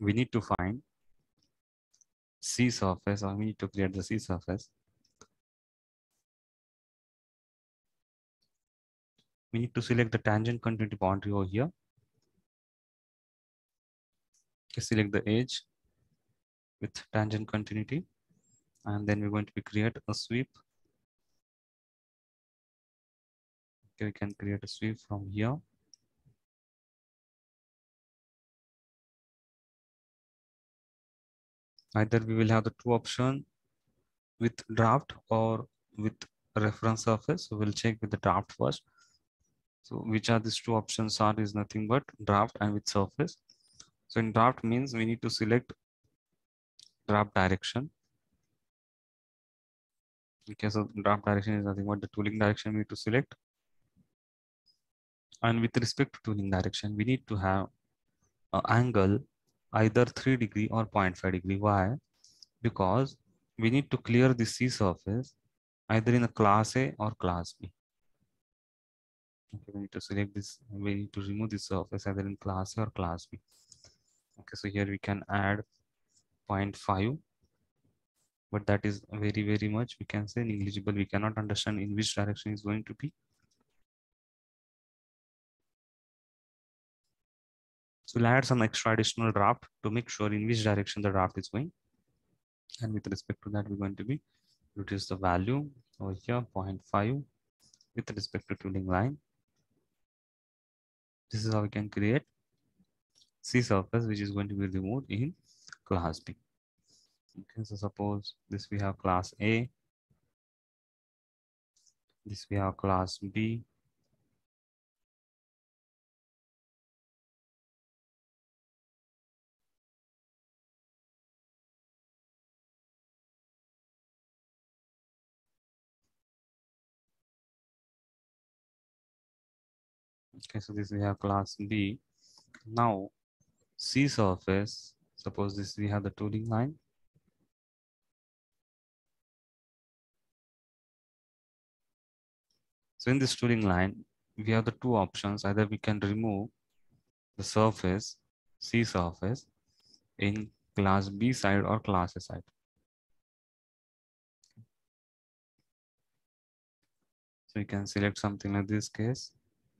we need to find C surface, or we need to create the C surface. We need to select the tangent continuity boundary over here. Okay, select the edge with tangent continuity, and then we're going to create a sweep. Okay, we can create a sweep from here. Either we will have the two options with draft or with reference surface. So we'll check with the draft first. So which are these two options are is nothing but draft and with surface. So in draft means we need to select draft direction. Okay, so draft direction is nothing but the tooling direction we need to select. And with respect to tooling direction, we need to have an angle either 3 degree or 0.5 degree. Why? Because we need to clear the C surface either in a class A or class B. Okay, we need to select this, we need to remove this surface either in class A or class B. Okay, so here we can add 0.5, but that is very much, we can say, negligible. We cannot understand in which direction is going to be. So we'll add some extra additional draft to make sure in which direction the draft is going. And with respect to that, we're going to be reduce the value over here 0.5 with respect to tooling line. This is how we can create C surface, which is going to be removed in class B. Okay, so suppose this we have class A, this we have class B, okay, so this we have class B. Now C surface, suppose this we have the tooling line. So in this tooling line, we have the two options. Either we can remove the surface, C surface, in class B side or class A side. So you can select something like this case.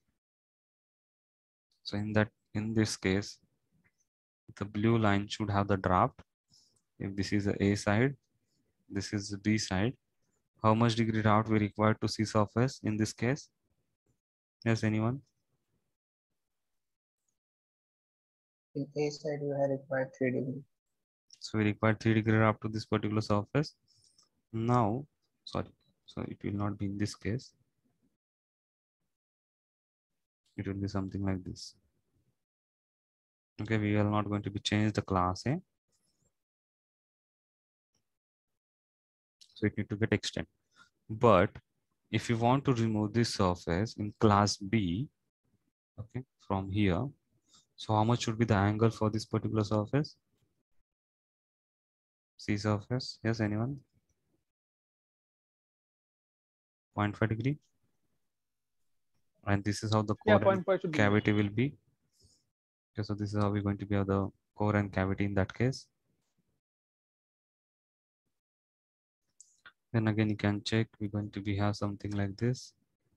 So in this case, the blue line should have the draft. If this is the A side, this is the B side. How much degree draft we require to C surface in this case? Yes, anyone? In A side, you have required 3 degree. So we require 3 degree draft to this particular surface. Now, sorry, so it will not be in this case. It will be something like this. Okay, we are not going to be change the class A. So it need to get extended. But if you want to remove this surface in class B, okay, from here, so how much should be the angle for this particular surface? C surface, yes, anyone? 0.5 degree. And this is how the core and cavity will be. Okay, so this is how we're going to be the core and cavity in that case. Then again, you can check, we're going to be have something like this.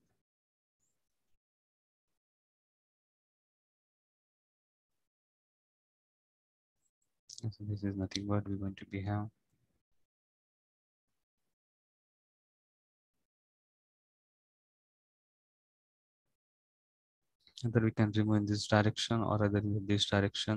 So this is nothing but we're going to be have. Either we can remove in this direction or either in this direction.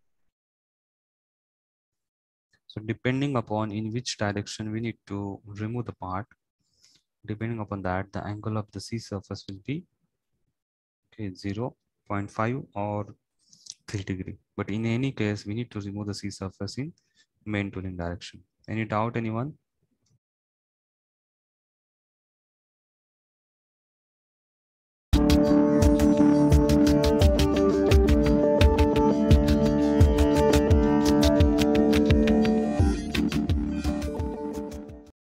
So depending upon in which direction we need to remove the part, depending upon that, the angle of the C surface will be okay, 0.5 or 3 degree. But in any case, we need to remove the C surface in main tooling direction. Any doubt, anyone?